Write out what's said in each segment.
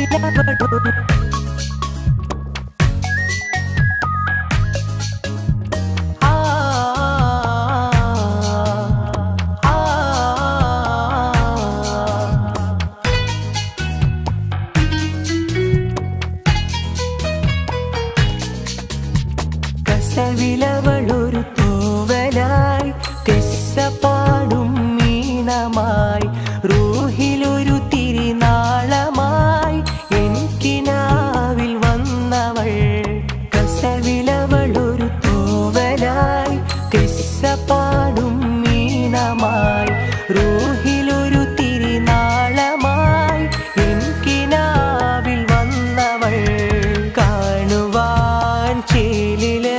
കസവിലവളൊരു തൂവലായി കിസ്സപ്പാടും മീനമായി റൂഹിലൊരു തിരിനാളമായി എനിക്കിനാവിൽ വന്നവൾ. കസവിലവളൊരു തൂവലായി കിസ്സപ്പാടും മീനമായി റൂഹിലൊരു തിരിനാളമായി എനിക്കിനാവിൽ വന്നവൾ. കാണുവാൻ ചേലില്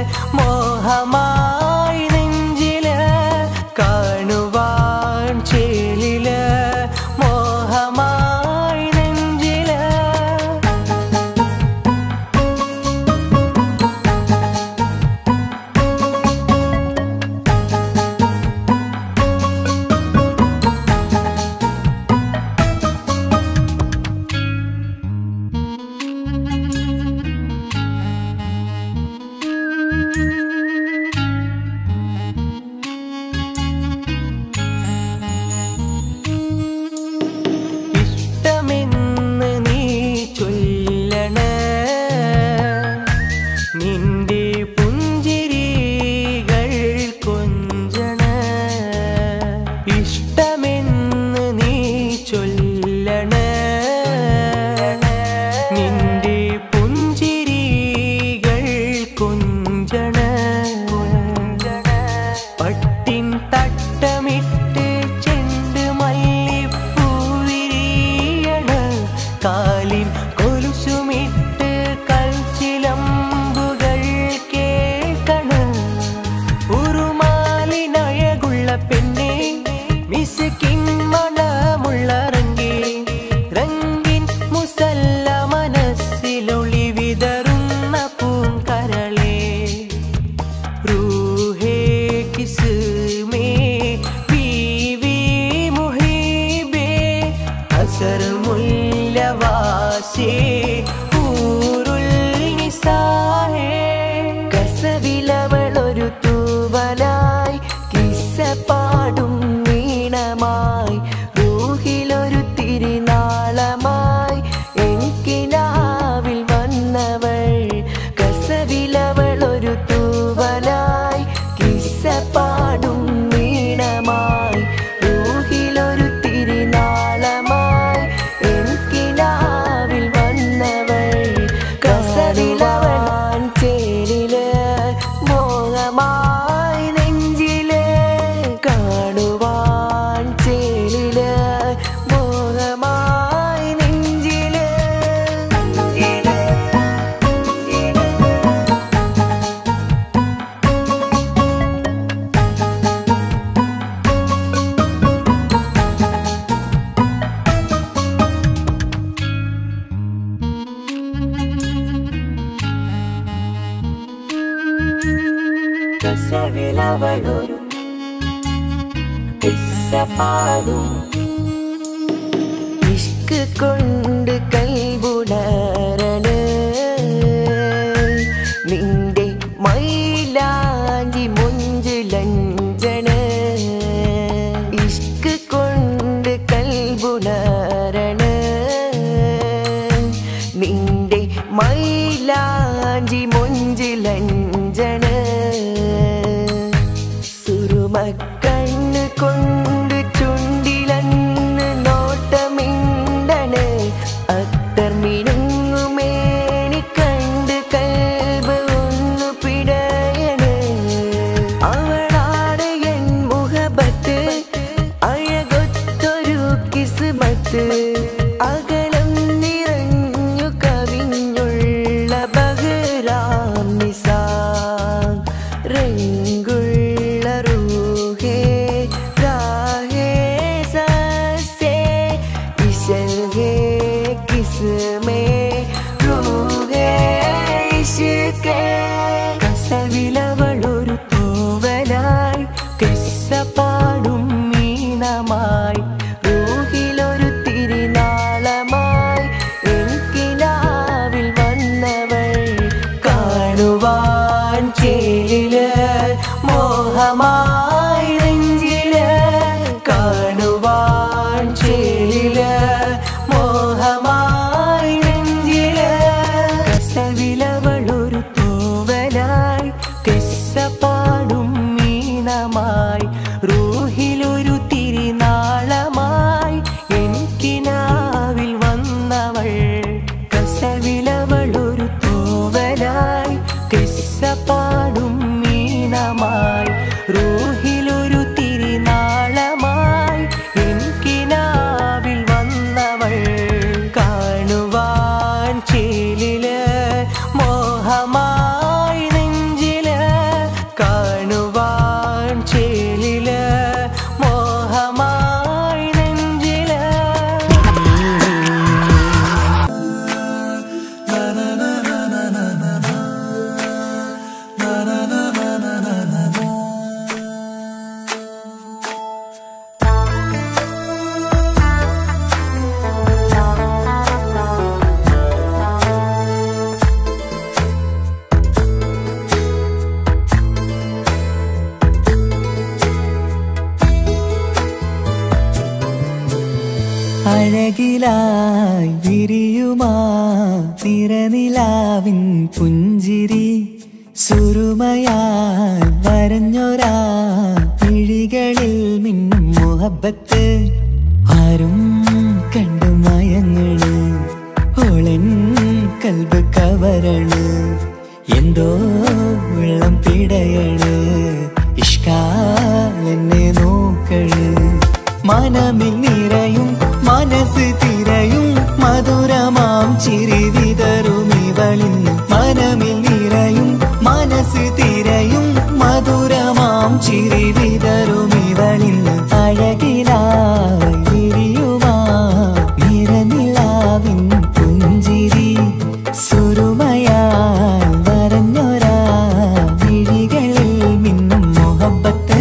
മോഹമായി നെഞ്ചില് കാണുവാൻ ചേലില് മോഹമായി നെഞ്ചില്. ഇഷ്ടമെന്ന് നീ ചൊല്ലണേ നിന്റെ പുഞ്ചിരികൾ കൊഞ്ചണേ. ഇഷ്ടമെന്ന് നീ ചൊല്ലണേ നിന്റെ പുഞ്ചിരികൾ കൊഞ്ചണേ. പട്ടിൻ തട്ടമിട്ട് ചെണ്ട് മല്ലിപ്പൂവിരിയണ കാലിൻ കൊലുസുമിട്ട് കൽച്ചിലമ്പുകൾ കേൾക്കണ. ഉറുമാലിനഴകുള്ള പെണ്ണെ മിസ്കിൻ മണമുള്ള റംഗിൻ മുസല്ല മനസ്സിലൊളി വിതറുന്ന പൂങ്കരളേ. റൂഹേ കിസ്മേ ബീവി മുഹീബേ അസർ മുല്ലവാസി ഊറുൽ നിസാഹേ. കസവിലവളൊരു തൂവലായി കിസ്സപ്പാടും വീണമായി റൂഹിലൊരു തിരിനാളമായി എനിക്കിനാവിൽ വന്നവൾ. കസവിലവളൊരു തൂവലായി കിസ്സപ്പാടും വീണമായി റൂഹിലൊരു തിരിനാളമായി എനിക്കിനാവിൽ വന്നവൾ. കസവിലവൻ ചേരില് മോഹമായി നെഞ്ചില് കാണുവാൻ ചേലില് മോഹമായി നെഞ്ചില്. കസവിലവളൊരു കിസ്സപ്പാടും ഇഷ്ക് കൊണ്ട് കൽബുണരണ നിന്റെ മൈലാഞ്ചി മുഞ്ചിലഞ്ചണ. ഇഷ്ക് കൊണ്ട് കൽബുണരണ നിന്റെ മൈലാഞ്ചി മുഞ്ചിലഞ്ചണ. സുറുമക്കണ്ണ് കൊണ്ട് ചുണ്ടിലന്ന് നോട്ടമിണ്ടണ് അത്തർ മിനുങ്ങുമേനി കണ്ട് കൽബ് ഒന്നു പിടയണ്. അവളാണ് എൻ മുഹബത്ത് അഴകൊത്തൊരു കിസ്മത്ത്. അകലം നിറഞ്ഞു കവിഞ്ഞുള്ള ബഹ്റാം നിസാ. രംഗുള്ള റൂഹേ മോഹമായി നെഞ്ചില് കാണുവാൻ ചേലില് മോഹമായി നെഞ്ചില് കസവിലവളൊരു തൂവലായി കിസ്സ പാടും മീനമായി റൂഹിലൊരു തിരിനാളമായി എനിക്കിനാവിൽ വന്നവൾ കസവിലവളൊരു തൂവലായി കിസ്സ പാടും മീനമായി റൂഹിലൊരു തിരിനാളമായി എനിക്കിനാവിൽ വന്നവൾ കാണുവാൻ ചേലില് മോഹമായി നെഞ്ചില് കാണുവാൻ ചേലില് മോഹമായി നെഞ്ചില് അഴകിലായി വിരിയുമാ തിരനിലാവിൻ പുഞ്ചിരി സുരുമയാൽ വരഞ്ഞൊരാ പിഴികളിൽ മിന്നും മുഹബത്ത് ആരും കണ്ടു മയങ്ങള് ഓളൻ കൽബ് കവരണ് എന്തോ വെള്ളം പിടയണ് ഇഷ്കാലെന്നെ നോക്കള് മനമിൽ നിറയും മനസ്സ് തിരയും മധുരമാം ചിരി വിതറും ഇവളിന്ന് മനമിൽ നിറയും മനസ്സ് തിരയും മധുരമാം ചിരി വിതറും ഇവളിന്ന് അഴകിലായി വിരിയുമാ നിറനിലാവിൻ പുഞ്ചിരി സുരുമയാൽ വരഞ്ഞൊരാ വിഴികളിൽ മിന്നും മുഹബത്ത്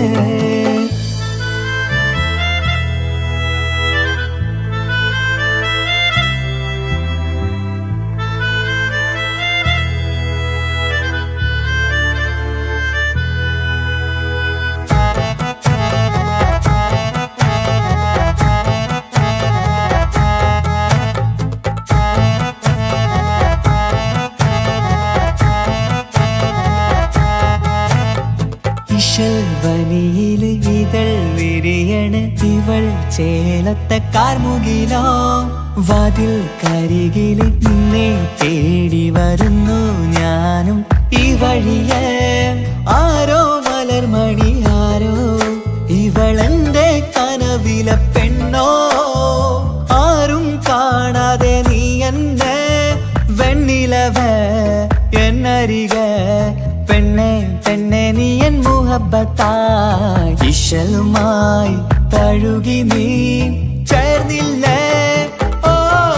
വനിയില് ഇതൾ വിരിയണ് ഇവൾ ചേലത്തെ കാർമുകിലോ വാതിൽ കരികില് നിന്നെ തേടി വരുന്നു ഞാനും ഈ വഴിയെ ആരോ മലർമണി ആരോ ഇവളെന്റെ കനവിലെ പെണ്ണോ ആരും കാണാതെ നീ എന്നെ വെണ്ണിലവ എന്നരിക പെണ്ണെ പെണ്ണെ നീ എൻ മുഹബത്തായി ഇശലുമായി തഴുകി നീ ചേർന്നില്ലേ ഓ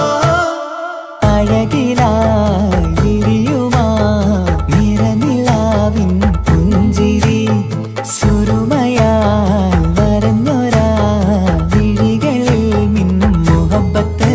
അഴകിലായി വിരിയുമാ നിറനിലാവിൻ പുഞ്ചിരി സുരുമയാൽ വരഞ്ഞൊരാ വിഴികളിൽ മിന്നും മുഹബത്ത്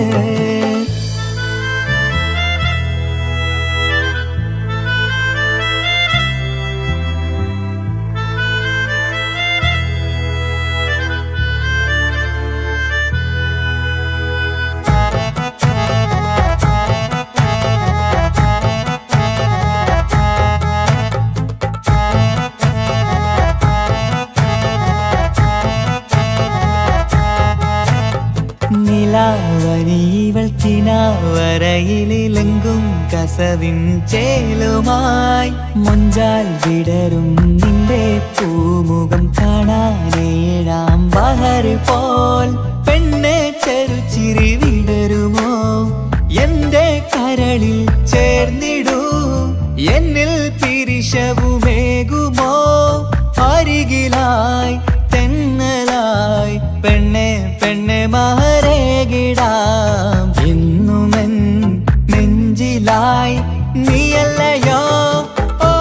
നിലാവനിവൾ കിനാവരയിലെങ്കും കസവിൻ ചേലുമായി മൊഞ്ചാൽ വിടരും നിന്റെ പൂമുഖം കാണാനേഴാം ബഹർ പോൽ പെണ്ണെ ചെറുചിരി വിടരുമോ എന്റെ കരളിൽ ചേർന്നിടൂ എന്നിൽ പിരിശവുമേകുമോ അരികിലായി തെന്നലായി പെണ്ണെ പെണ്ണെ മഹരേകിടാം എന്നുമെൻ നെഞ്ചിലായി നീയല്ലയോ ഓ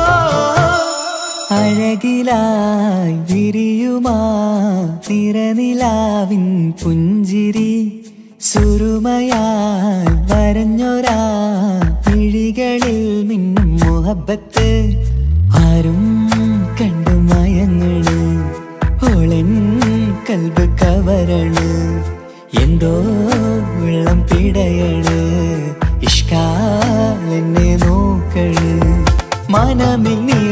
അഴകിലായി വിരിയുമാ തിരനിലാവിൻ പുഞ്ചിരി സുരുമയാൽ വരഞ്ഞൊരാ പിഴികളിൽ മിന്നും മുഹബത്ത് ആരും കണ്ടു മയങ്ങള് ഉണ്ടോ വെള്ളം പിടയണ് ഇഷ്കാൽ എന്നെ നോക്കണ് മനമിൽ നീ